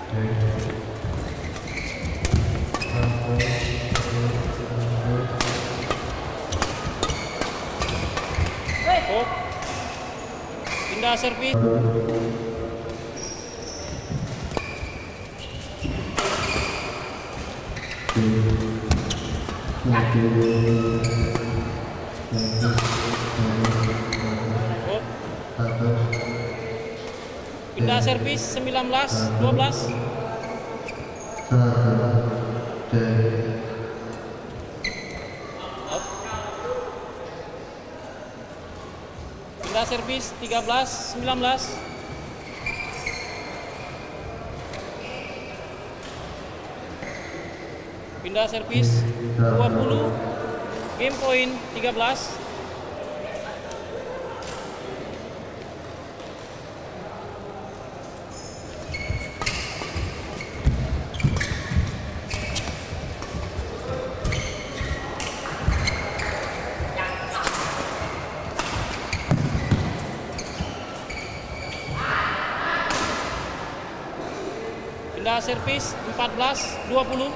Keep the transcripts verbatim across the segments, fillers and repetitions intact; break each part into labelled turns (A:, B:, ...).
A: Oh. Pindah servis. Oh. Pindah servis sembilan belas dua belas. Pindah servis tiga belas sembilan belas. Pindah servis dua puluh. Game point tiga belas. Pindah servis empat belas dua puluh.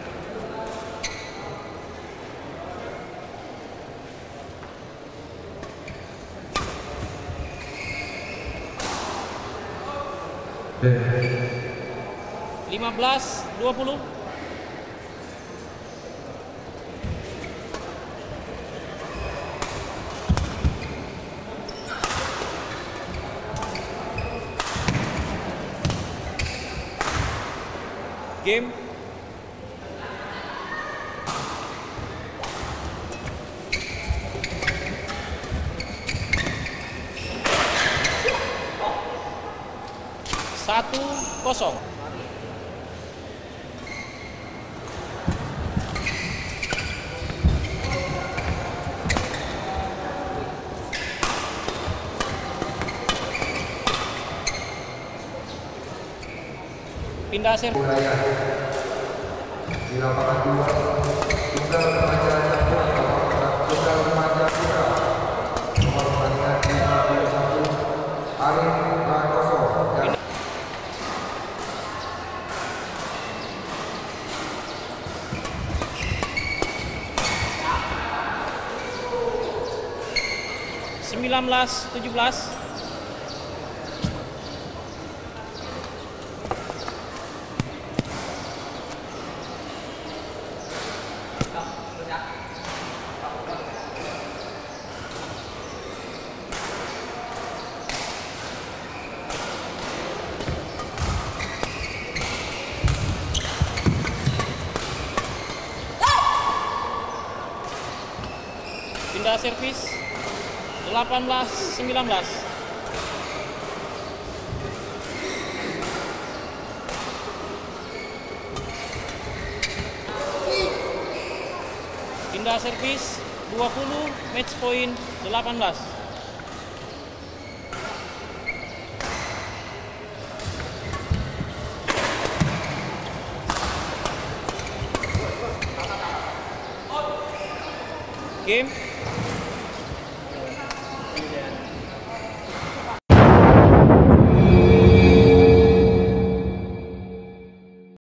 A: lima belas dua puluh. Game. Satu kosong. Pindah servis.
B: Di lapangan dua, Tunggal Remaja Jayapura, Tunggal Remaja Putra, nomor pertandingan lima puluh satu, Arif Prakoso.
A: sembilan belas tujuh belas. Pindah servis delapan belas sembilan belas. Pindah servis dua puluh, match point delapan belas. Game.